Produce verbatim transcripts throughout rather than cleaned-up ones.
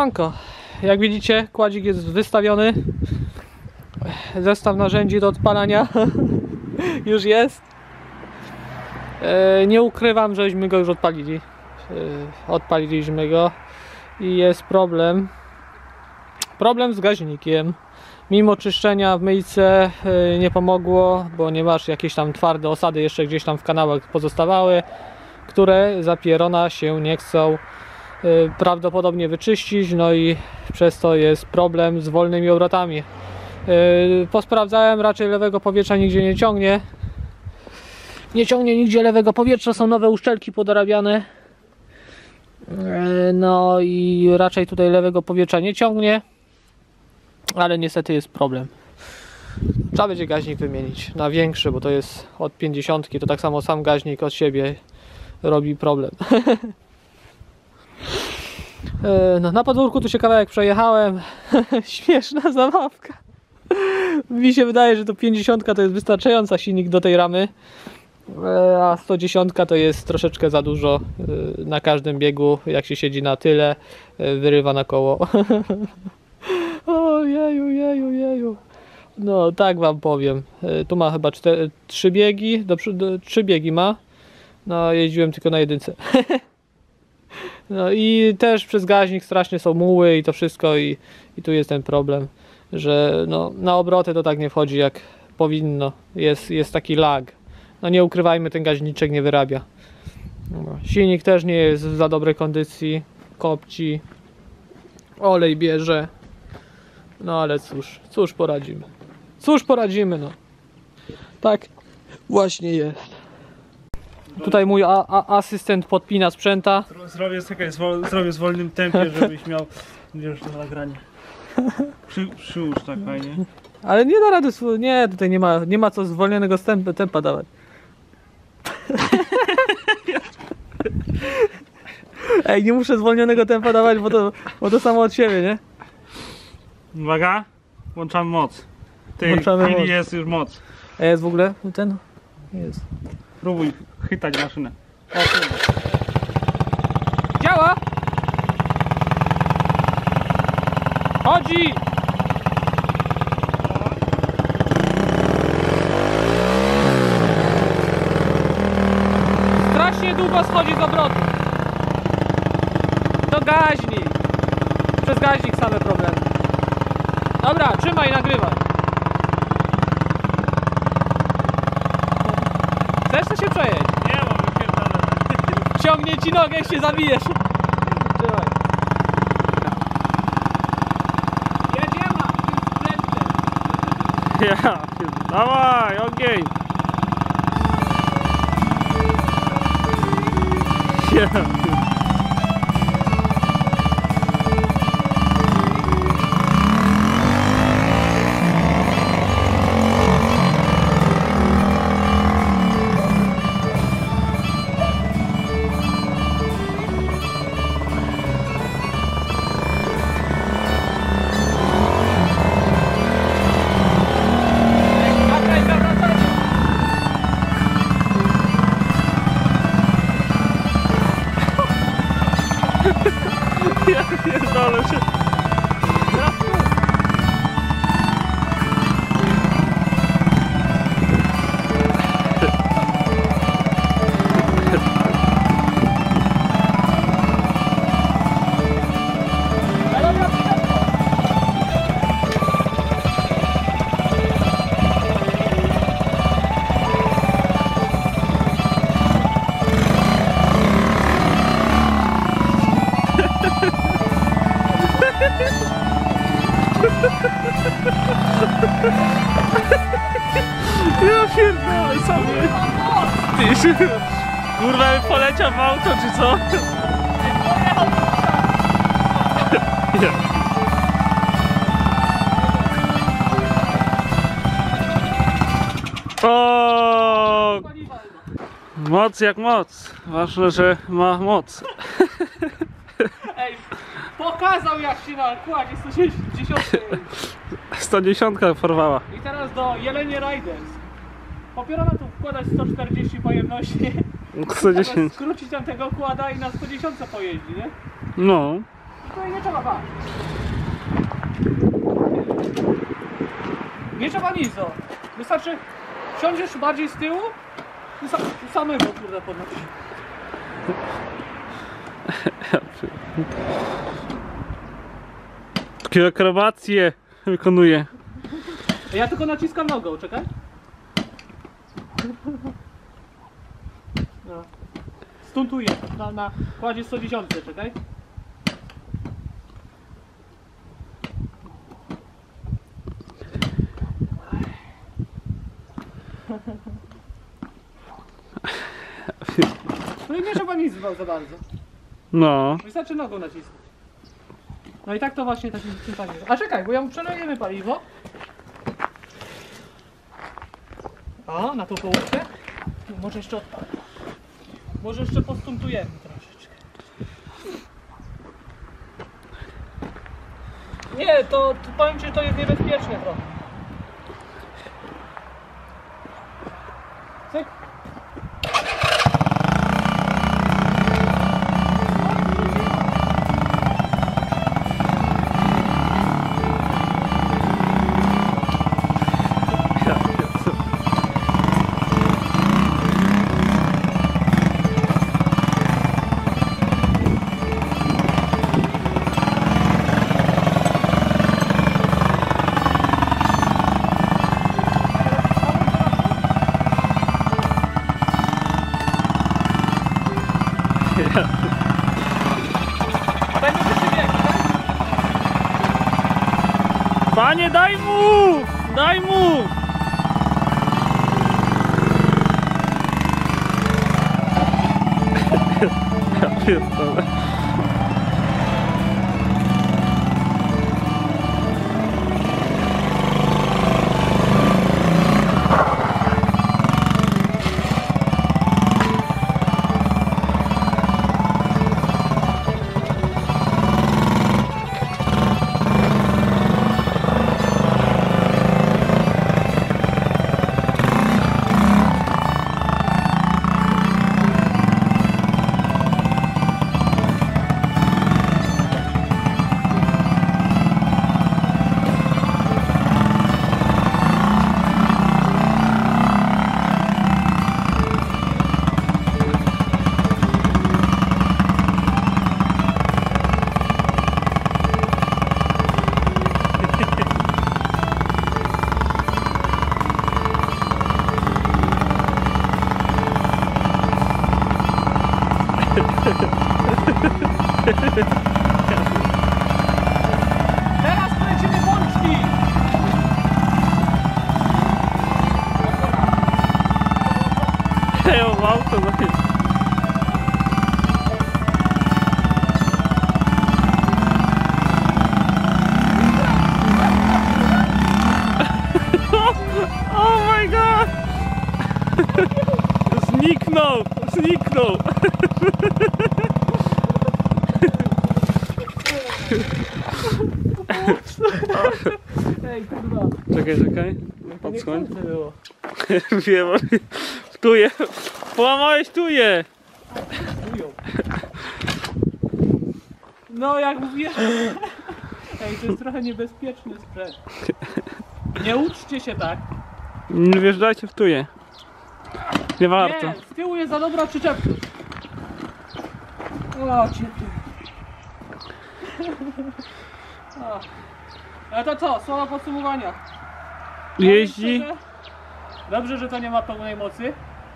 Siemanko, jak widzicie, kładzik jest wystawiony. Zestaw narzędzi do odpalania już jest. Nie ukrywam, żeśmy go już odpalili. Odpaliliśmy go i jest problem. Problem z gaźnikiem. Mimo czyszczenia w myjce nie pomogło, bo nie masz jakieś tam twarde osady jeszcze gdzieś tam w kanałach pozostawały, które za pierona się nie chcą prawdopodobnie wyczyścić, no i przez to jest problem z wolnymi obrotami. Posprawdzałem, raczej lewego powietrza nigdzie nie ciągnie. Nie ciągnie nigdzie lewego powietrza, są nowe uszczelki podorabiane. No i raczej tutaj lewego powietrza nie ciągnie, ale niestety jest problem. Trzeba będzie gaźnik wymienić na większy, bo to jest od pięćdziesiątki, to tak samo sam gaźnik od siebie robi problem. No, na podwórku tu się kawałek przejechałem. Śmieszna zabawka. Mi się wydaje, że to pięćdziesiątka to jest wystarczająca silnik do tej ramy, a sto dziesięć to jest troszeczkę za dużo na każdym biegu. Jak się siedzi na tyle, wyrywa na koło. O jeju, jeju, jeju. No tak wam powiem. Tu ma chyba cztery, trzy biegi, do, do, trzy biegi ma. No jeździłem tylko na jedynce. No i też przez gaźnik strasznie są muły i to wszystko i, i tu jest ten problem, że no, na obroty to tak nie wchodzi jak powinno, jest, jest taki lag. No nie ukrywajmy, ten gaźniczek nie wyrabia. No, silnik też nie jest w za dobrej kondycji, kopci, olej bierze. No ale cóż, cóż poradzimy. Cóż poradzimy, no. Tak właśnie jest. Tutaj mój a, a, asystent podpina sprzęta. Zrobię, czekaj, zwol, zrobię w wolnym tempie, żebyś miał już to nagranie. Przy, przyłóż tak fajnie. Ale nie da rady, nie, tutaj nie ma, nie ma co zwolnionego tempa, tempa dawać. Ej, nie muszę zwolnionego tempa dawać, bo to, bo to samo od siebie, nie? Uwaga, włączamy moc. W tej Włączamy chwili moc. jest już moc. A jest w ogóle ten? Jest. Próbuj chytać maszynę. Działa! Chodzi! Strasznie długo schodzi z obrotu. To gaźnik. Przez gaźnik same problemy. Dobra, trzymaj, nagrywaj. Chcesz to się przejeść? Nie mam, już Ciągnie ci nogę, jak się zabijesz. Trzymaj. Jedziemy! Ja, dawaj, ogień! Ja. Ja pierdolę się. Ja pierdolę sobie. Ty, kurwa, poleciał w auto, czy co? Ja. O! Moc jak moc. Ważne, że ma moc. Ej, pokazał jak się na kładzie sto dziesięć. sto dziesięć porwała. I teraz do Jelenie Riders. Popieramy tu wkładać sto czterdzieści pojemności. sto dziesięć. Skrócić tam tego kłada i na sto dziesięć pojeździ, nie? No. To nie trzeba bać. Nie trzeba nic, o. Wystarczy wsiądziesz bardziej z tyłu i sa samego kurde podnosisz. Takie akrobacje wykonuje. Ja tylko naciskam nogą, czekaj. No. Stuntuję na, na kładzie sto dziesięć, czekaj. No i nie trzeba nic za bardzo. No. Wystarczy nogą nacisnąć. No i tak to właśnie takim czym tak jest. A czekaj, bo ja przelejemy paliwo. O, na tą połówkę. Może jeszcze odpalę. Może jeszcze postuntujemy troszeczkę. Nie, to, to powiem ci, że to jest niebezpieczne trochę. Cyk. Będzie wyższy bieg, tak? Panie, daj mu! Daj mu! Ja pierdolę. Teraz kręcimy bączki! Ja mam auto na chwilę. Oh my god! Zniknął! Zniknął! Ej, kurwa. Czekaj, czekaj. To nie Odsłoń. chcące było. Wiem, tuje. Połamałeś tuje! Ujął. No jak mówię. Ej, to jest trochę niebezpieczny sprzęt. Nie uczcie się tak. Nie wjeżdżajcie w tuje. Nie warto. Nie, z tyłu jest za dobra przyczepność. O, cię tu. O. Ale to co? Słowa podsumowania. Jeździ. Dobrze, że- Dobrze, że to nie ma pełnej mocy.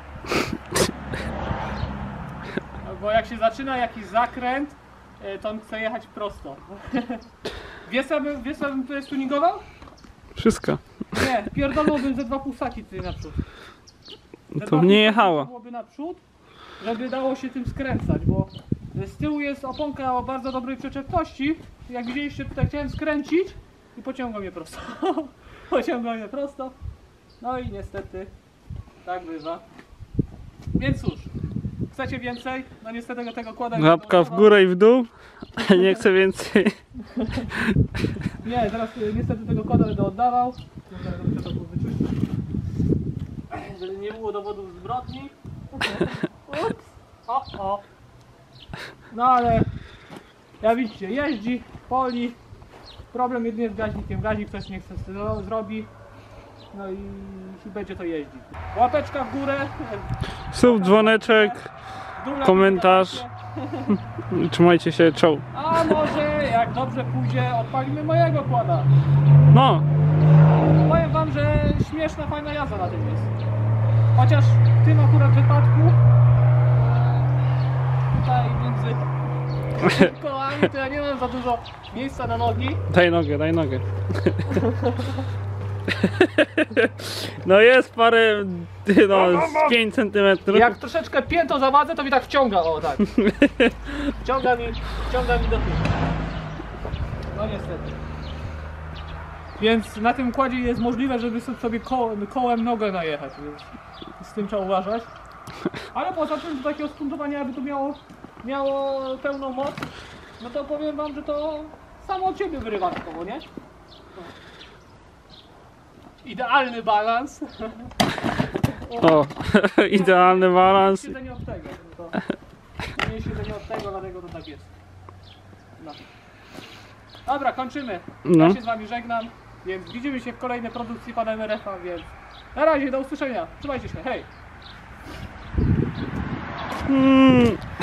Bo jak się zaczyna jakiś zakręt, e, to on chce jechać prosto. Wiesz co bym, wiesz, co bym tutaj stuningował? Wszystko. Nie, pierdolnąłbym ze dwa pusaki tutaj naprzód. Ze To dwa mnie pusaki jechało. byłoby naprzód, żeby dało się tym skręcać, bo z tyłu jest oponka o bardzo dobrej przyczepności. Jak widzieliście, tutaj chciałem skręcić i pociągło mnie prosto. Pociągło mnie prosto. No i niestety tak bywa. Więc cóż, chcecie więcej? No niestety tego kłada. Łapka w górę i w dół. Nie chcę więcej. Nie, teraz y, niestety tego koda będę oddawał. Muszę to wyczuć. Żeby nie było dowodów zbrodni. Ups. O, o. No ale Jak widzicie, jeździ, poli. Problem jedynie z gaźnikiem. Gaźnik coś nie chce zro- zrobi. No i, i będzie to jeździć. Łapeczka w górę. Sub, dzwoneczek, Dobra, komentarz. Trzymajcie się, czoł. A może jak dobrze pójdzie, odpalimy mojego kłada. No, Powiem wam, że śmieszna, fajna jazda na tym jest. Chociaż w tym akurat wypadku e, tutaj między kołami to ja nie mam za dużo miejsca na nogi. daj nogę, daj nogę. No jest parę, no z pięć centymetrów. Jak troszeczkę piętą zawadzę, to mi tak wciąga, o tak. Wciąga mi, wciąga mi do tyłu. No niestety. Więc na tym kładzie jest możliwe, żeby sobie kołem, kołem nogę najechać, więc z tym trzeba uważać. Ale poza tym do takiego stuntowania, jakby to miało, miało pełną moc, no to powiem wam, że to samo od siebie wyrywa tylko, nie? No. Idealny balans. O, idealny balans. Siedzenie od tego, no to nie siedzenie od tego, dlatego to tak jest. No. Dobra, kończymy. No. Ja się z wami żegnam, więc widzimy się w kolejnej produkcji pana M R F-a, więc na razie, do usłyszenia. Trzymajcie się, hej! Mm.